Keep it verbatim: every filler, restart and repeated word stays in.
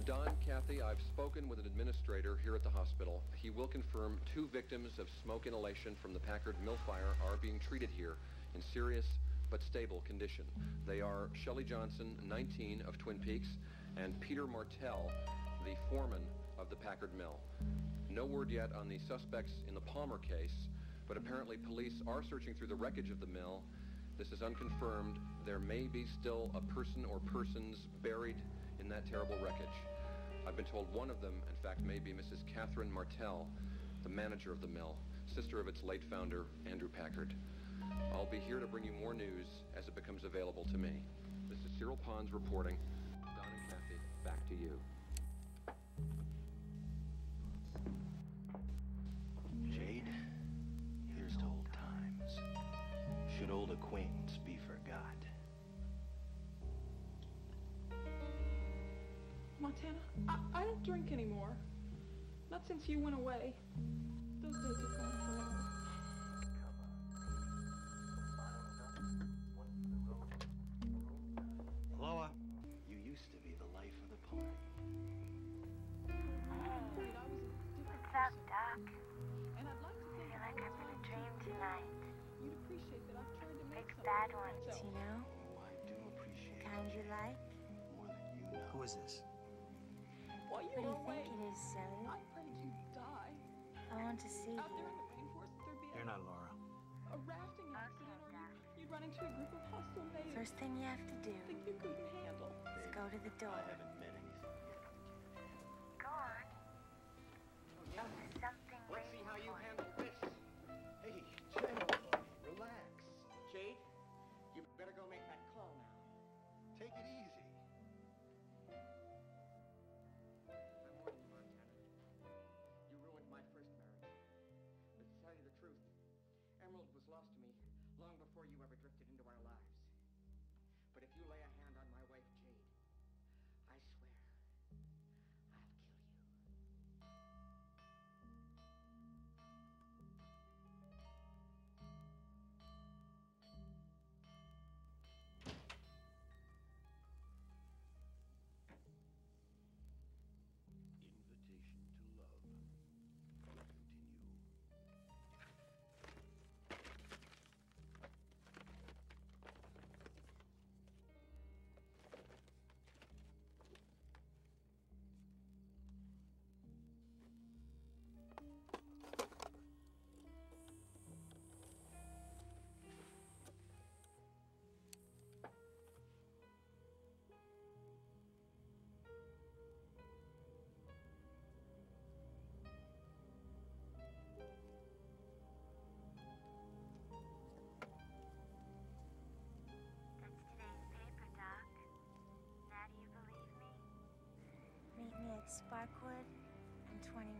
Don, Kathy, I've spoken with an administrator here at the hospital. He will confirm two victims of smoke inhalation from the Packard Mill fire are being treated here in serious but stable condition. They are Shelley Johnson, nineteen, of Twin Peaks, and Peter Martell, the foreman of the Packard Mill. No word yet on the suspects in the Palmer case, but apparently police are searching through the wreckage of the mill. This is unconfirmed. There may be still a person or persons buried in that terrible wreckage. I've been told one of them, in fact, may be Missus Catherine Martell, the manager of the mill, sister of its late founder, Andrew Packard. I'll be here to bring you more news as it becomes available to me. This is Cyril Pons reporting. Don and Kathy, back to you. Jade, here's to old times. Should old acquaintance be forgot? Montana, I, I don't drink anymore. Not since you went away. Those days are gone forever. Loa, you used to be the life of the party. Wait, I was a different What's up, person. Doc? And I'd like to I think feel like I'm in a dream tonight. You'd appreciate that I've tried to make Big something bad of ones, myself. you know? Oh, I do appreciate Kind it, you like? more than you know. Who is this? While you What do were you away, think it is, silly? I prayed you'd die. I want to see Out there in you. the rainforest, there'd be You're a, not Laura. a rafting accident, or Doc. you'd, you'd run into a group of hostile natives. First thing you have to do Thing you couldn't handle. is go to the I door. haven't met anything. Go on. Yeah. Something Let's see waiting how you for handle this. Hey, chill, relax. Jade, you better go make that call now. Take it easy. I'm warning you, Montana. You ruined my first marriage. But to tell you the truth, Emerald was lost to me long before you ever drifted into our lives. But if you lay a hand on my wife, Jade, I swear, I'll kill you. Invitation to love will continue. That's today's paper, Doc. Now do you believe me? Meet me at Sparkwood in twenty